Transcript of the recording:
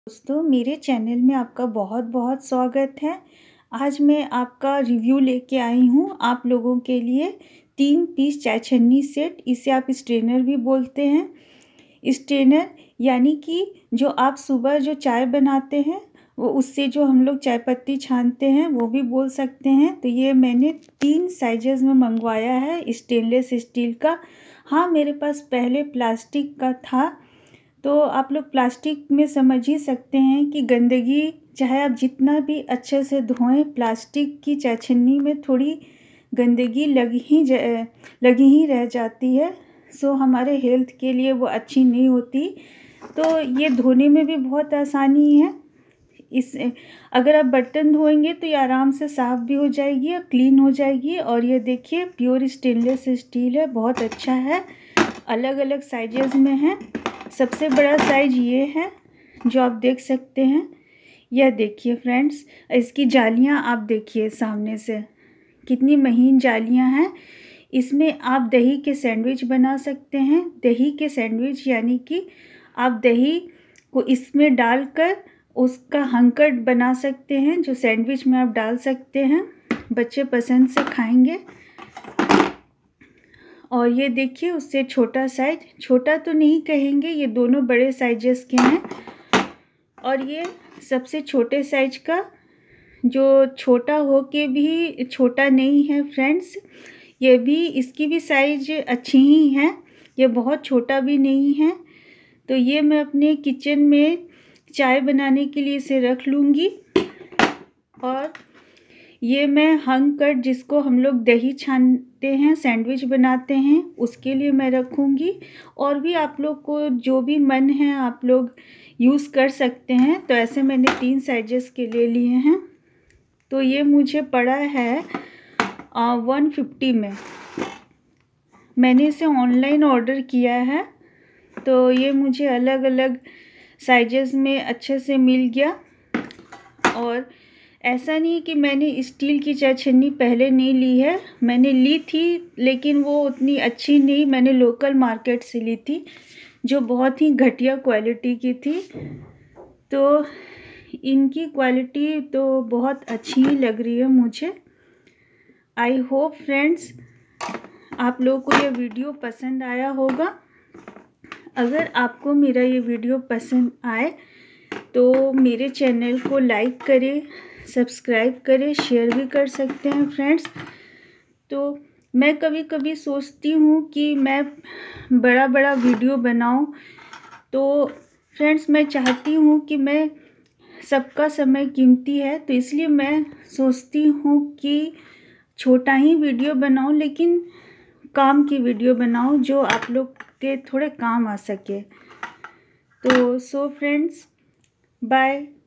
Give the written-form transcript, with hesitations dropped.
दोस्तों, मेरे चैनल में आपका बहुत बहुत स्वागत है। आज मैं आपका रिव्यू लेके आई हूँ आप लोगों के लिए 3 पीस चाय छन्नी सेट। इसे आप स्ट्रेनर भी बोलते हैं। स्ट्रेनर यानी कि जो आप सुबह जो चाय बनाते हैं वो उससे जो हम लोग चाय पत्ती छानते हैं वो भी बोल सकते हैं। तो ये मैंने 3 साइजेस में मंगवाया है स्टेनलेस स्टील का। हाँ, मेरे पास पहले प्लास्टिक का था, तो आप लोग प्लास्टिक में समझ ही सकते हैं कि गंदगी चाहे आप जितना भी अच्छे से धोएं, प्लास्टिक की चाय छन्नी में थोड़ी गंदगी लगी ही रह जाती है। सो हमारे हेल्थ के लिए वो अच्छी नहीं होती। तो ये धोने में भी बहुत आसानी है। अगर आप बर्तन धोएंगे तो ये आराम से साफ़ भी हो जाएगी और क्लीन हो जाएगी। और ये देखिए प्योर स्टेनलेस स्टील है, बहुत अच्छा है। अलग अलग साइजेस में है। सबसे बड़ा साइज ये है जो आप देख सकते हैं। यह देखिए फ्रेंड्स, इसकी जालियां आप देखिए सामने से कितनी महीन जालियां हैं। इसमें आप दही के सैंडविच बना सकते हैं। दही के सैंडविच यानी कि आप दही को इसमें डालकर उसका हंकट बना सकते हैं, जो सैंडविच में आप डाल सकते हैं। बच्चे पसंद से खाएंगे। और ये देखिए उससे छोटा साइज, छोटा तो नहीं कहेंगे, ये दोनों बड़े साइजेस के हैं। और ये सबसे छोटे साइज का, जो छोटा हो के भी छोटा नहीं है फ्रेंड्स, ये भी, इसकी भी साइज अच्छी ही है। ये बहुत छोटा भी नहीं है। तो ये मैं अपने किचन में चाय बनाने के लिए इसे रख लूँगी। और ये मैं हंग कट, जिसको हम लोग दही छानते हैं, सैंडविच बनाते हैं, उसके लिए मैं रखूँगी। और भी आप लोग को जो भी मन है आप लोग यूज़ कर सकते हैं। तो ऐसे मैंने 3 साइजेस के ले लिए हैं। तो ये मुझे पड़ा है 150 में। मैंने इसे ऑनलाइन ऑर्डर किया है, तो ये मुझे अलग अलग साइजेस में अच्छे से मिल गया। और ऐसा नहीं कि मैंने स्टील की चाय छन्नी पहले नहीं ली है, मैंने ली थी, लेकिन वो उतनी अच्छी नहीं। मैंने लोकल मार्केट से ली थी जो बहुत ही घटिया क्वालिटी की थी। तो इनकी क्वालिटी तो बहुत अच्छी ही लग रही है मुझे। आई होप फ्रेंड्स आप लोगों को ये वीडियो पसंद आया होगा। अगर आपको मेरा ये वीडियो पसंद आए तो मेरे चैनल को लाइक करें, सब्सक्राइब करें, शेयर भी कर सकते हैं फ्रेंड्स। तो मैं कभी कभी सोचती हूँ कि मैं बड़ा बड़ा वीडियो बनाऊँ, तो फ्रेंड्स मैं चाहती हूँ कि मैं, सबका समय कीमती है, तो इसलिए मैं सोचती हूँ कि छोटा ही वीडियो बनाऊँ, लेकिन काम की वीडियो बनाऊँ जो आप लोग के थोड़े काम आ सके। तो सो फ्रेंड्स, बाय।